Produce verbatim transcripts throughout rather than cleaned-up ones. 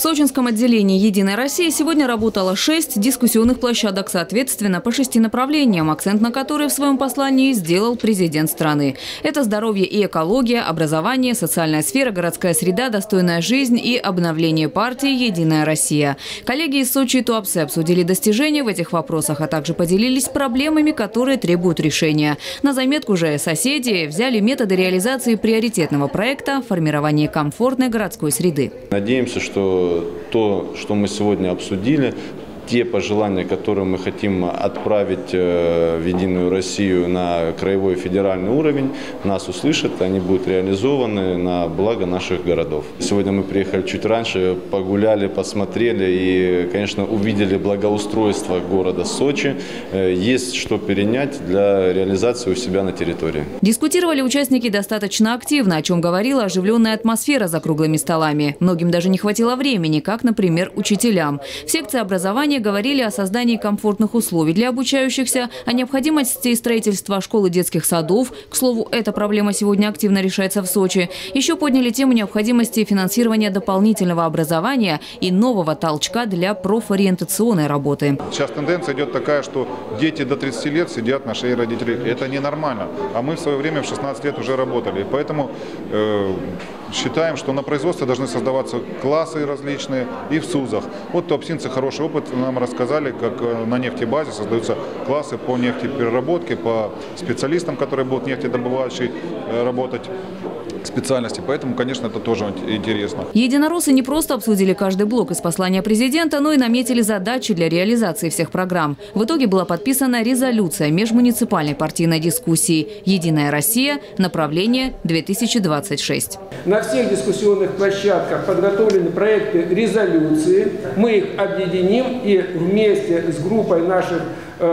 В сочинском отделении «Единая Россия» сегодня работало шесть дискуссионных площадок, соответственно, по шести направлениям, акцент на которые в своем послании сделал президент страны. Это здоровье и экология, образование, социальная сфера, городская среда, достойная жизнь и обновление партии «Единая Россия». Коллеги из Сочи и Туапсе обсудили достижения в этих вопросах, а также поделились проблемами, которые требуют решения. На заметку же соседи взяли методы реализации приоритетного проекта «Формирование комфортной городской среды». Надеемся, что то, что мы сегодня обсудили, те пожелания, которые мы хотим отправить в «Единую Россию» на краевой и федеральный уровень, нас услышат, они будут реализованы на благо наших городов. Сегодня мы приехали чуть раньше, погуляли, посмотрели и, конечно, увидели благоустройство города Сочи. Есть что перенять для реализации у себя на территории. Дискутировали участники достаточно активно, о чем говорила оживленная атмосфера за круглыми столами. Многим даже не хватило времени, как, например, учителям. В секции образования говорили о создании комфортных условий для обучающихся, о необходимости строительства школ и детских садов. К слову, эта проблема сегодня активно решается в Сочи. Еще подняли тему необходимости финансирования дополнительного образования и нового толчка для профориентационной работы. Сейчас тенденция идет такая, что дети до тридцати лет сидят на шее родителей. Это ненормально. А мы в свое время в шестнадцать лет уже работали. Поэтому э, считаем, что на производстве должны создаваться классы различные и в СУЗах. Вот туапсинцы хороший опыт нам рассказали, как на нефтебазе создаются классы по нефтепереработке, по специалистам, которые будут нефтедобывающие работать специальности. Поэтому, конечно, это тоже интересно. Единороссы не просто обсудили каждый блок из послания президента, но и наметили задачи для реализации всех программ. В итоге была подписана резолюция межмуниципальной партийной дискуссии «Единая Россия. Направление две тысячи двадцать шесть». На всех дискуссионных площадках подготовлены проекты резолюции. Мы их объединим и вместе с группой наших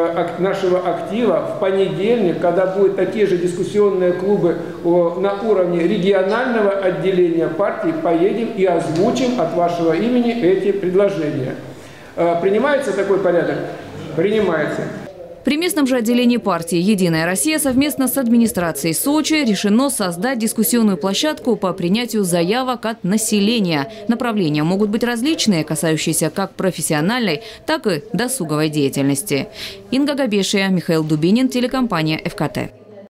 нашего актива в понедельник, когда будут такие же дискуссионные клубы на уровне регионального отделения партии, поедем и озвучим от вашего имени эти предложения. Принимается такой порядок? Принимается. При местном же отделении партии «Единая Россия» совместно с администрацией Сочи решено создать дискуссионную площадку по принятию заявок от населения. Направления могут быть различные, касающиеся как профессиональной, так и досуговой деятельности. Инга Габешия, Михаил Дубинин, телекомпания «ФКТ».